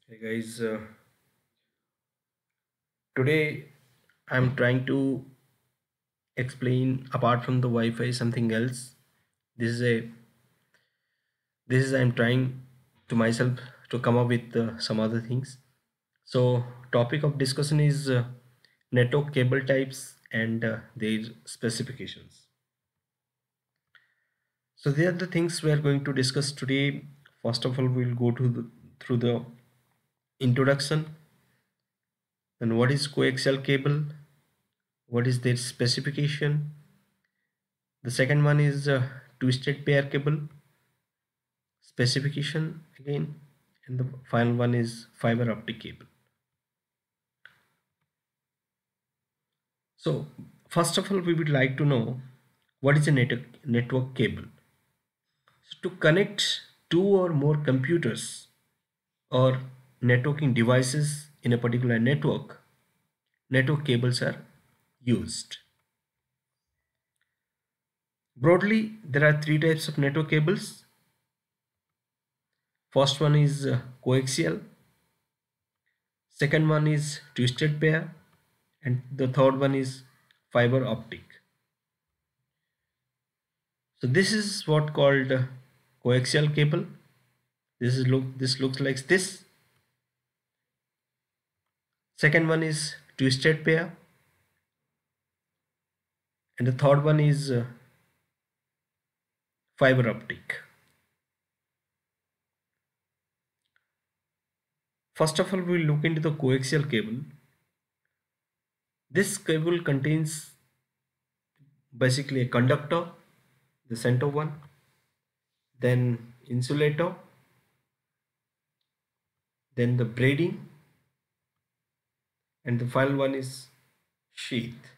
Hey guys, today I'm trying to explain apart from the Wi-Fi something else. This is a this is I'm trying to myself to come up with some other things. So topic of discussion is network cable types and their specifications. So they are the things we are going to discuss today. First of all, we'll go through the introduction. Then what is coaxial cable? What is their specification? The second one is twisted pair cable specification again, and the final one is fiber optic cable. So first of all, we would like to know what is a network cable. So to connect two or more computers or networking devices in a particular network cables are used. Broadly, there are three types of network cables. First one is coaxial, second one is twisted pair, and the third one is fiber optic. So this is what called coaxial cable. This looks like this. Second one is twisted pair, and the third one is fiber optic. First of all, we'll look into the coaxial cable. This cable contains basically a conductor, the center one, then insulator, then the braiding, and the final one is sheath.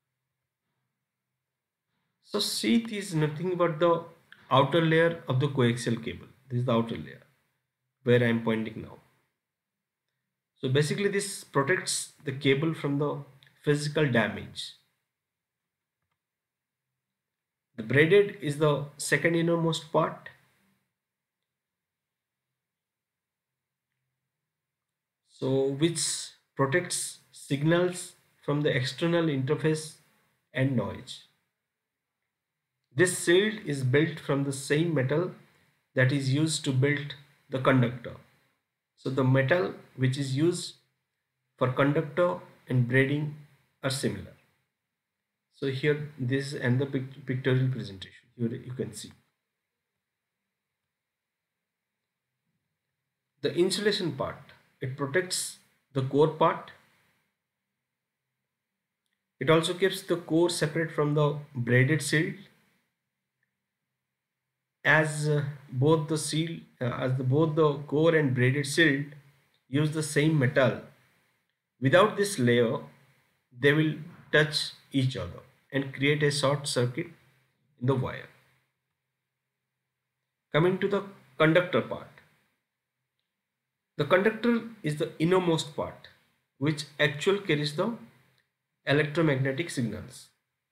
So sheath is nothing but the outer layer of the coaxial cable. This is the outer layer where I am pointing now. So basically this protects the cable from the physical damage. The braided is the second innermost part. So which protects signals from the external interface and noise. This shield is built from the same metal that is used to build the conductor. So the metal which is used for conductor and braiding are similar. So here this and the pictorial presentation. Here you can see the insulation part. It protects the core part. It also keeps the core separate from the braided shield, as both the core and braided shield use the same metal. Without this layer, they will touch each other and create a short circuit in the wire. Coming to the conductor part. The conductor is the innermost part which actually carries the electromagnetic signals.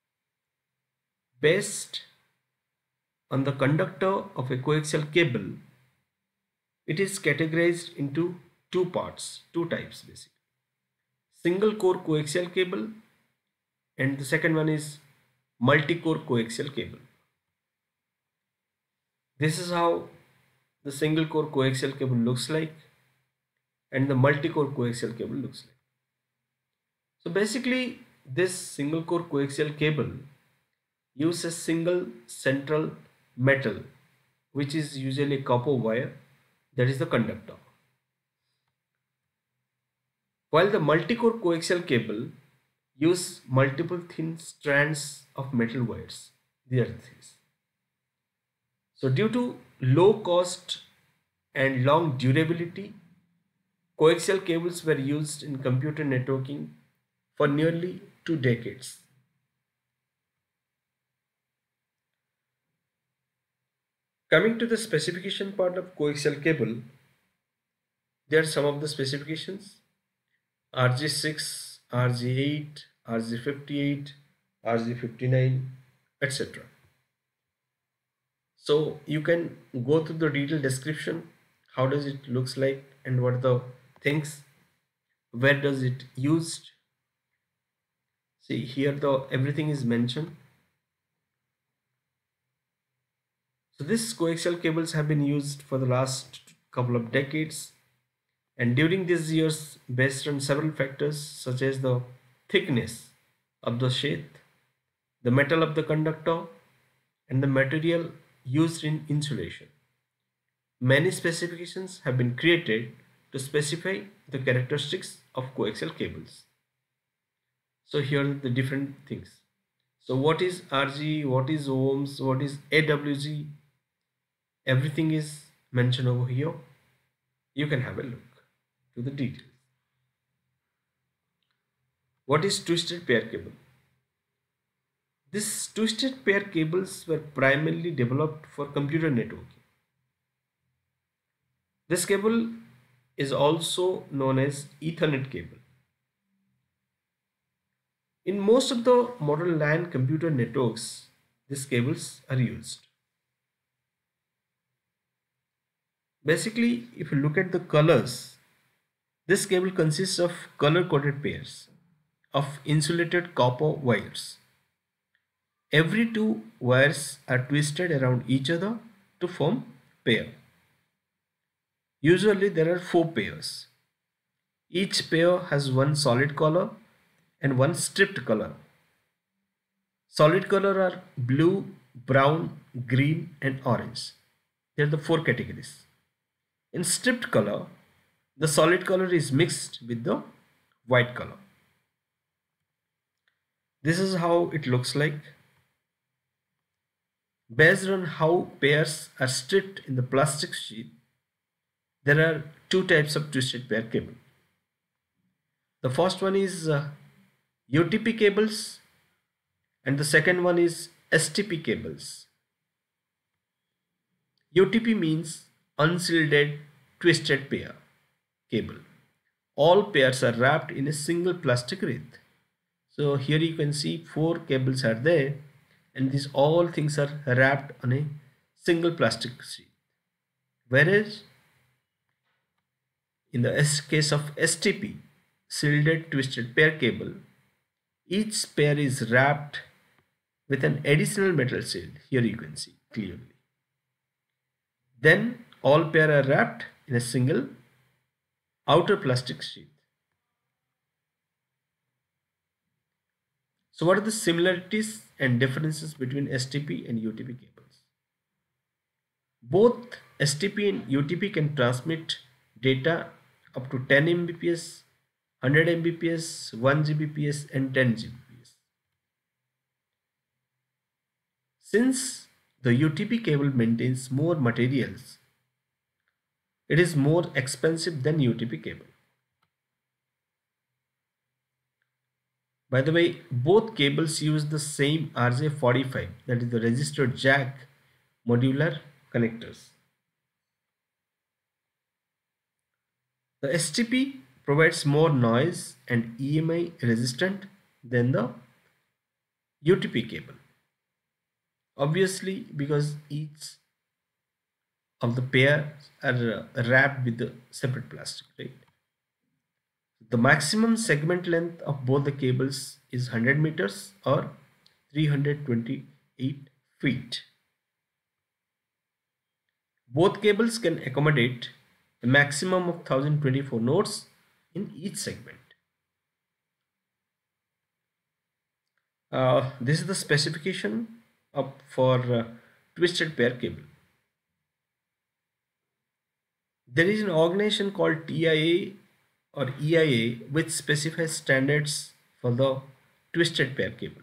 Based on the conductor of a coaxial cable, it is categorized into two types basically. Single core coaxial cable, and the second one is multi-core coaxial cable. This is how the single core coaxial cable looks like, and the multi-core coaxial cable looks like. So basically this single core coaxial cable uses a single central metal, which is usually copper wire, that is the conductor. While the multi-core coaxial cable use multiple thin strands of metal wires. These are the things. So due to low cost and long durability, coaxial cables were used in computer networking for nearly 2 decades. Coming to the specification part of coaxial cable, there are some of the specifications: RG6, RG8, RG58, RG59, etc. So you can go through the detailed description, how does it looks like and what are the things. Where does it used? See here, the everything is mentioned. So these coaxial cables have been used for the last couple of decades, and during these years, based on several factors such as the thickness of the sheath, the metal of the conductor, and the material used in insulation, many specifications have been created to specify the characteristics of coaxial cables. So here are the different things. So what is RG, what is ohms, what is AWG, everything is mentioned over here. You can have a look to the details. What is twisted pair cable? These twisted pair cables were primarily developed for computer networking. This cable is also known as Ethernet cable. In most of the modern LAN computer networks, these cables are used. Basically, if you look at the colors, this cable consists of color-coded pairs of insulated copper wires. Every two wires are twisted around each other to form pair. Usually there are four pairs. Each pair has one solid color and one stripped color. Solid color are blue, brown, green and orange. They are the four categories. In stripped color, the solid color is mixed with the white color. This is how it looks like. Based on how pairs are stripped in the plastic sheet, there are two types of twisted pair cable. The first one is UTP cables and the second one is STP cables. UTP means unshielded twisted pair cable. All pairs are wrapped in a single plastic wreath. So here you can see four cables are there, and these all things are wrapped on a single plastic sheet. Whereas in the case of STP, shielded twisted pair cable, each pair is wrapped with an additional metal shield. Here you can see clearly. Then all pair are wrapped in a single outer plastic sheet. So what are the similarities and differences between STP and UTP cables? Both STP and UTP can transmit data up to 10 Mbps, 100 Mbps, 1 Gbps and 10 Gbps. Since the UTP cable maintains more materials, it is more expensive than UTP cable. By the way, both cables use the same RJ45, that is the registered jack modular connectors. The STP provides more noise and EMI resistant than the UTP cable. Obviously, because each of the pairs are wrapped with the separate plastic, right? The maximum segment length of both the cables is 100 meters or 328 feet. Both cables can accommodate a maximum of 1024 nodes in each segment. This is the specification for twisted pair cable. There is an organization called TIA or EIA which specifies standards for the twisted pair cable.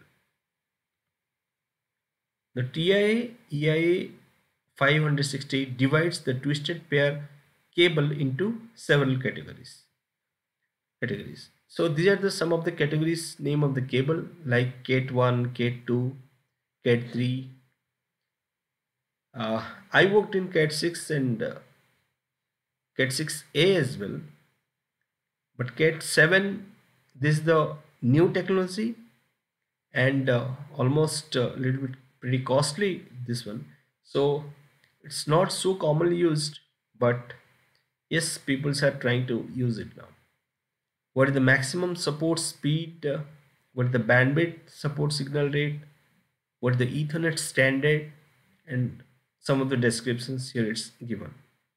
The TIA EIA 560 divides the twisted pair cable into several categories. So these are the some of the categories name of the cable like CAT1, CAT2, CAT3. I worked in CAT6 and CAT6A as well. But CAT7, this is the new technology and almost a little bit pretty costly, this one. So it's not so commonly used, but Yes, people are trying to use it now. What is the maximum support speed? What is the bandwidth support signal rate? What is the Ethernet standard? And some of the descriptions here it's given.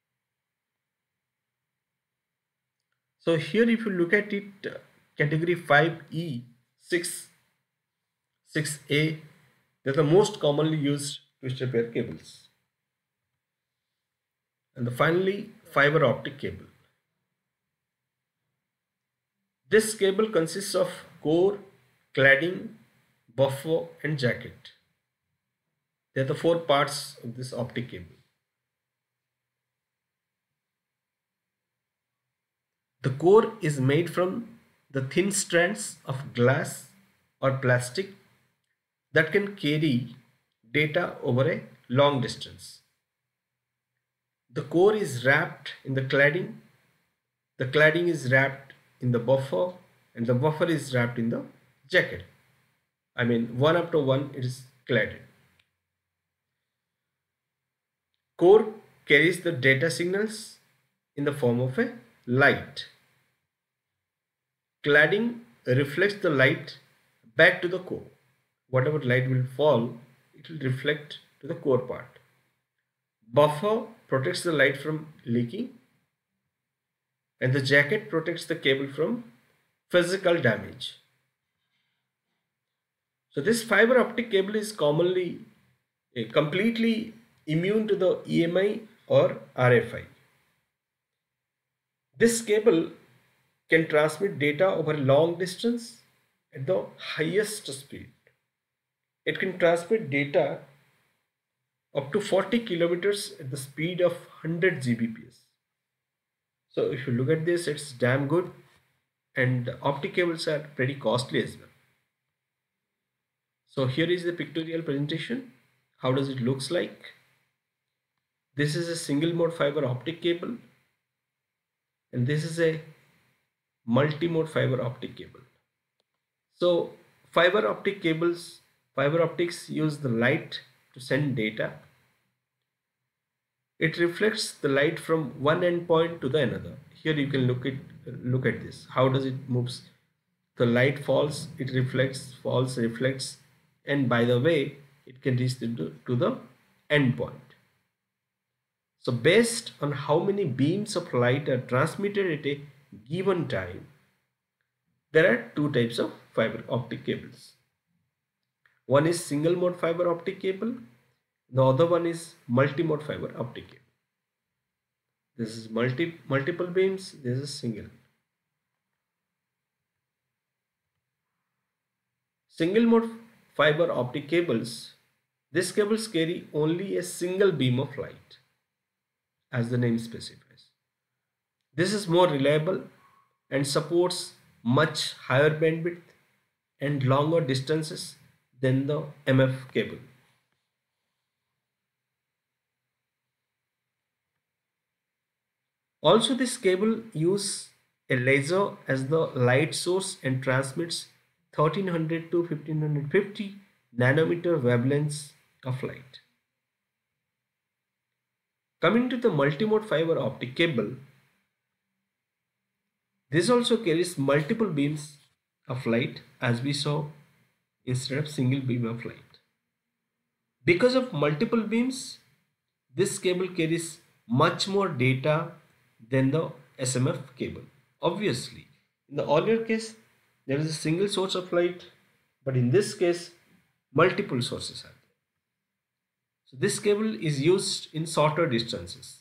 So here if you look at it, category 5E, 6, 6A, they're the most commonly used twisted pair cables. And finally, fiber optic cable. This cable consists of core, cladding, buffer and jacket. They are the four parts of this optic cable. The core is made from the thin strands of glass or plastic that can carry data over a long distance. The core is wrapped in the cladding is wrapped in the buffer, and the buffer is wrapped in the jacket. I mean, one after one it is cladded. Core carries the data signals in the form of a light. Cladding reflects the light back to the core. Whatever light will fall, it will reflect to the core part. Buffer protects the light from leaking, and the jacket protects the cable from physical damage. So this fiber optic cable is commonly completely immune to the EMI or RFI. This cable can transmit data over a long distance at the highest speed. It can transmit data up to 40 kilometers at the speed of 100 Gbps. So if you look at this, it's damn good, and optic cables are pretty costly as well. So here is the pictorial presentation. How does it looks like? This is a single mode fiber optic cable, and this is a multi-mode fiber optic cable. So fiber optics use the light to send data. It reflects the light from one endpoint to the another. Here you can look at this. How does it moves? The light falls, it reflects, falls, reflects, and by the way, it can reach to the endpoint. So based on how many beams of light are transmitted at a given time, there are two types of fiber optic cables. One is single mode fiber optic cable, the other one is multi-mode fiber optic cable. This is multiple beams, this is single. Single mode fiber optic cables, these cables carry only a single beam of light, as the name specifies. This is more reliable and supports much higher bandwidth and longer distances than the MF cable. Also, this cable uses a laser as the light source and transmits 1300 to 1550 nanometer wavelengths of light. Coming to the multimode fiber optic cable, this also carries multiple beams of light as we saw instead of single beam of light. Because of multiple beams, this cable carries much more data than the SMF cable. Obviously, in the earlier case, there is a single source of light, but in this case, multiple sources are there. So this cable is used in shorter distances.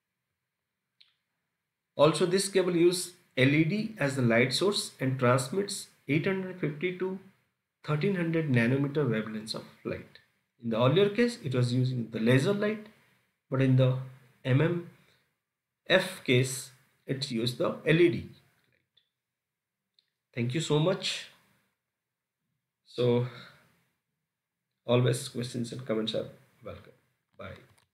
Also, this cable uses LED as the light source and transmits 850 to 1300 nanometer wavelengths of light. In the earlier case, it was using the laser light, but in the MMF case, it used the LED. Thank you so much. So always questions and comments are welcome. Bye.